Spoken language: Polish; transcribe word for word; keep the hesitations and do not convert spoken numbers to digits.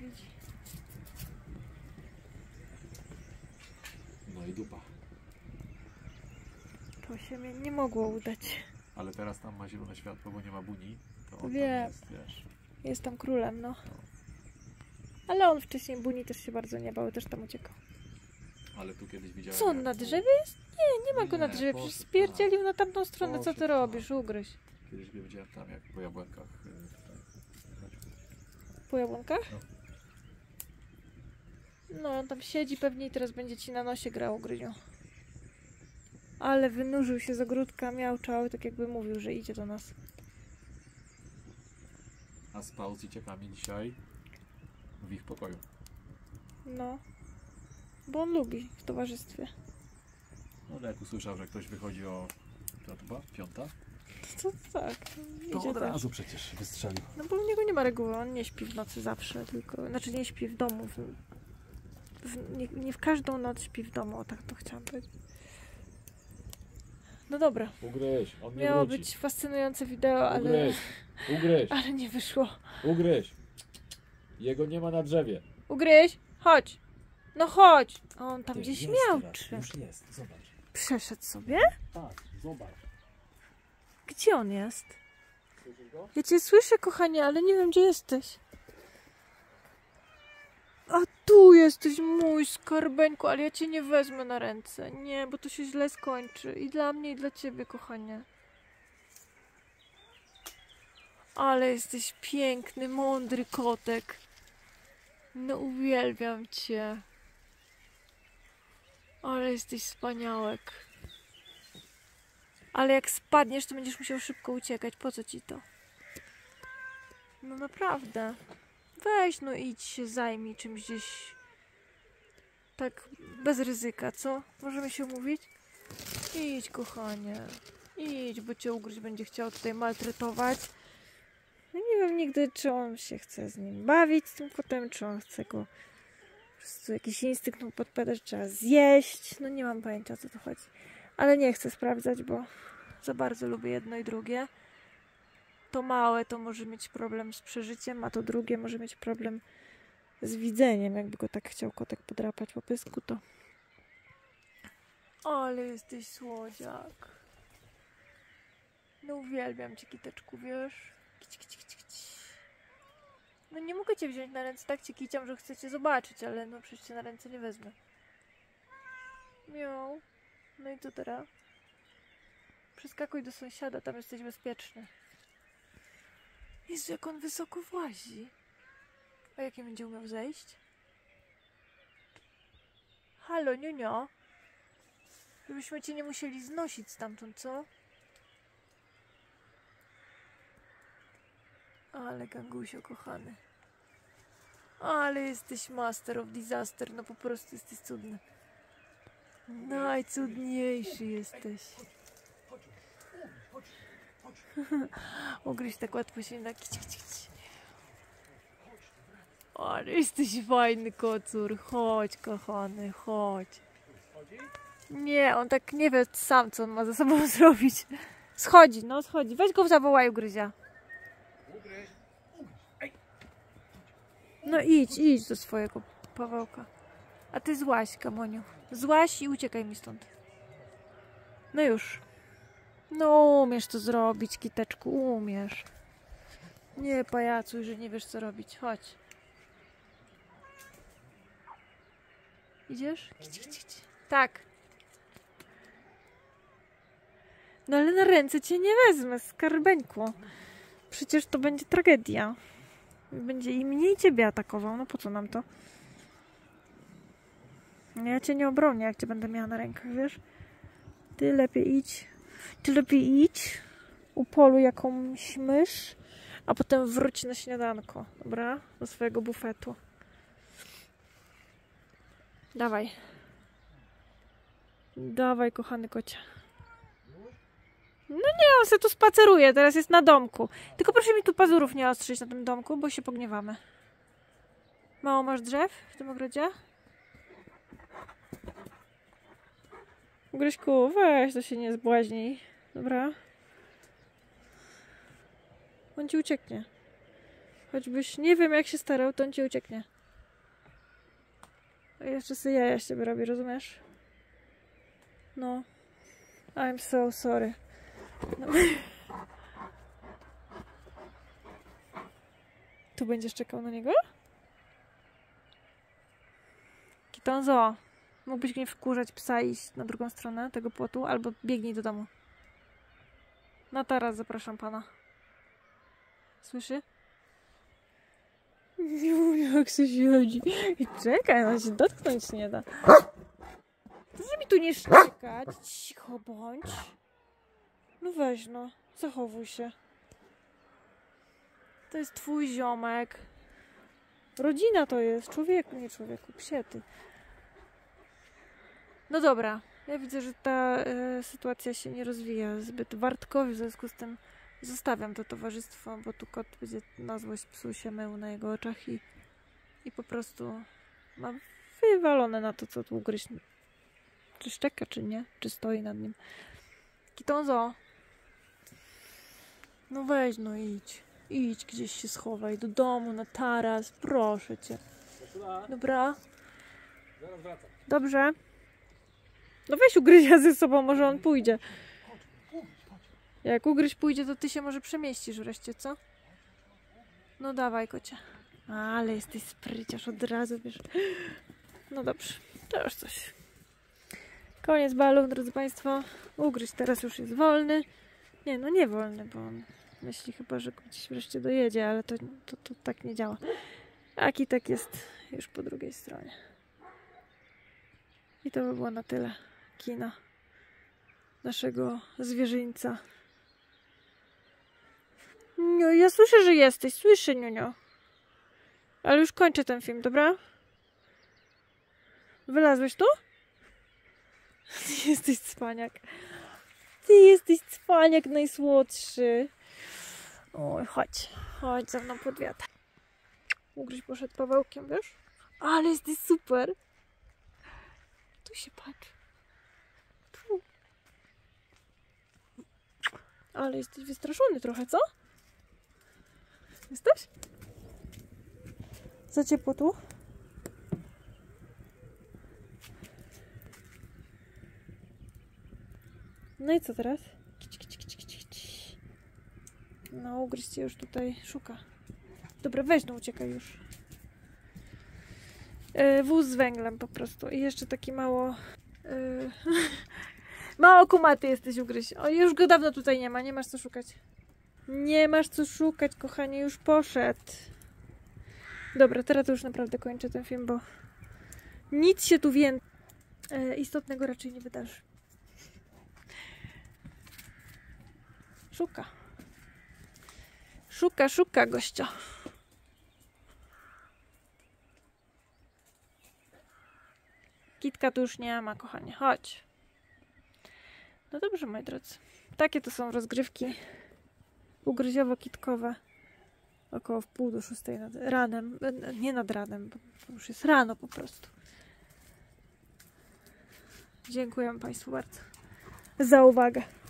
widzi. No i dupa. To się mi nie mogło udać. Ale teraz tam ma zielone światło, bo nie ma buni. To on Wiem. tam jest, wiesz. Jest tam królem, no. Ale on wcześniej buni też się bardzo nie bał, też tam uciekał. Ale tu kiedyś widziałem... Co on jak na tu- drzewie jest? Nie, nie ma go na Nie, drzewie, poszedł przecież spierdzielił tam. na tamtą stronę. Co ty Poszedł robisz? tam. Ugryź. Kiedyś go widziałem tam, jak po jabłonkach. y, Po jabłonkach? No. No, on tam siedzi pewnie i teraz będzie ci na nosie grał, Gryziu. Ale wynurzył się z ogródka, miałczał, tak jakby mówił, że idzie do nas. A spał z dzieciakami dzisiaj w ich pokoju. No. Bo on lubi w towarzystwie. No ale jak usłyszał, że ktoś wychodzi o... To chyba? Piąta? To tak. To Idzie od też. razu przecież wystrzelił. No bo u niego nie ma reguły, on nie śpi w nocy zawsze, tylko... Znaczy nie śpi w domu. W, w, nie, nie w każdą noc śpi w domu, o tak to chciałam powiedzieć. No dobra. Ugryź, on nie Miało wróci. być fascynujące wideo, ale... Ugryź, ugryź, Ale nie wyszło. ugryź. Jego nie ma na drzewie. Ugryź, chodź. No chodź. A on tam Ty, gdzieś jest miałczy. teraz, Już jest, zobacz. Przeszedł sobie? Tak, zobacz. Gdzie on jest? Słyszysz go? Ja cię słyszę, kochanie, ale nie wiem, gdzie jesteś. A tu jesteś, mój skarbeńku, ale ja cię nie wezmę na ręce. Nie, bo to się źle skończy. I dla mnie, i dla ciebie, kochanie. Ale jesteś piękny, mądry kotek. No uwielbiam cię. Ale jesteś wspaniałek. Ale jak spadniesz, to będziesz musiał szybko uciekać. Po co ci to? No naprawdę. Weź no idź się zajmij czymś gdzieś. Tak bez ryzyka, co? Możemy się umówić? Idź, kochanie. Idź, bo cię ugryź będzie chciał tutaj maltretować. Ja nie wiem nigdy, czy on się chce z nim bawić, z tym kotem, czy on chce go po prostu jakiś instynkt mu podpowiada, że trzeba zjeść. No nie mam pojęcia, o co to chodzi. Ale nie chcę sprawdzać, bo za bardzo lubię jedno i drugie. To małe to może mieć problem z przeżyciem, a to drugie może mieć problem z widzeniem. Jakby go tak chciał kotek podrapać po pysku, to... Ale jesteś słodziak. No uwielbiam cię, kiteczku, wiesz? Kici, kici, kici, kici. No nie mogę cię wziąć na ręce, tak cię kiciam, że chcę cię zobaczyć, ale no przecież cię na ręce nie wezmę. Miau. No i co teraz? Przeskakuj do sąsiada, tam jesteś bezpieczny. Jezu, jak on wysoko włazi. A jakie będzie umiał zejść? Halo, niunio. Żebyśmy cię nie musieli znosić stamtąd, co? Ale gangusio, kochany. Ale jesteś master of disaster. No po prostu jesteś cudny. Najcudniejszy jesteś. Ugryźć tak łatwo się na kici, kici, kici. Ale jesteś fajny kocur. Chodź, kochany, chodź. Nie, on tak nie wie sam, co on ma ze sobą zrobić. Schodzi, no schodzi. Weź go zawołaj, ugryzia. No idź, idź do swojego Pawełka. A ty złaź, Kamoniu. Złaź i uciekaj mi stąd. No już. No umiesz to zrobić, kiteczku, umiesz. Nie pajacuj, że nie wiesz co robić. Chodź. Idziesz? Kici, kici, kici. Tak. No ale na ręce cię nie wezmę, skarbeńku. Przecież to będzie tragedia. Będzie i mnie i ciebie atakował. No po co nam to? Ja cię nie obronię, jak cię będę miała na rękach, wiesz? Ty lepiej idź. Ty lepiej idź. Upoluj jakąś mysz. A potem wróć na śniadanko. Dobra? Do swojego bufetu. Dawaj. Dawaj, kochany kocie. No nie, on se tu spaceruje. Teraz jest na domku. Tylko proszę mi tu pazurów nie ostrzyć na tym domku, bo się pogniewamy. Mało masz drzew w tym ogrodzie? Gryśku, weź, to się nie zbłaźnij. Dobra? On ci ucieknie. Choćbyś nie wiem jak się starał, to on ci ucieknie. Jeszcze sobie jaja z ciebie robię, rozumiesz? No. I'm so sorry. No. Tu będziesz czekał na niego? Kitonzo, mógłbyś nie wkurzać psa i iść na drugą stronę tego płotu, albo biegnij do domu. Na taras zapraszam pana. Słyszy? Jak się siedzi. I czekaj, no się dotknąć nie da. Proszę mi tu nie szczekać. Cicho bądź. No weź no, zachowuj się. To jest twój ziomek. Rodzina to jest. Człowieku, nie człowieku. Psie ty. No dobra. Ja widzę, że ta e, sytuacja się nie rozwija zbyt wartkowo. W związku z tym zostawiam to towarzystwo, bo tu kot będzie na złość psu się mył na jego oczach i, i po prostu ma wywalone na to, co tu ugryźć. Czy szczeka, czy nie? Czy stoi nad nim. Kitonzo. No weź, no idź. Idź gdzieś się schowaj. Do domu, na taras. Proszę cię. Dobra? Zaraz wracam. Dobrze. No weź ugryź ze sobą, może on pójdzie. Jak ugryź pójdzie, to ty się może przemieścisz wreszcie, co? No dawaj, kocie. Ale jesteś spryciarz, od razu wiesz. No dobrze, to już coś. Koniec balu, drodzy państwo. Ugryź teraz już jest wolny. Nie, no nie wolny, bo on myśli chyba, że gdzieś wreszcie dojedzie, ale to, to, to tak nie działa. A Kitek jest już po drugiej stronie. I to by było na tyle kina naszego zwierzyńca. No, ja słyszę, że jesteś. Słyszę, Niunio. Ale już kończę ten film, dobra? Wylazłeś tu? Ty jesteś cwaniak. Ty jesteś cwaniak najsłodszy. Oj, chodź. Chodź ze mną pod wiatr. Ugryź poszedł Pawełkiem, wiesz? Ale jesteś super. Tu się patrz. Tu. Ale jesteś wystraszony trochę, co? Jesteś? Za ciepło tu? No i co teraz? Kici, kici, kici, kici, kici. No, ugryź cię już tutaj szuka. Dobra, weź no, uciekaj już. Yy, wóz z węglem po prostu. I jeszcze taki mało... Yy, mało kumaty jesteś, ugryź. O, już go dawno tutaj nie ma, nie masz co szukać. Nie masz co szukać, kochanie, już poszedł. Dobra, teraz to już naprawdę kończę ten film, bo nic się tu więcej yy, istotnego raczej nie wydarzy. Szuka. Szuka, szuka gościa. Kitka tu już nie ma, kochanie. Chodź. No dobrze, moi drodzy. Takie to są rozgrywki ugryziowo-kitkowe. Około w pół do szóstej nad ranem. Nie nad ranem, bo to już jest rano po prostu. Dziękuję Państwu bardzo za uwagę.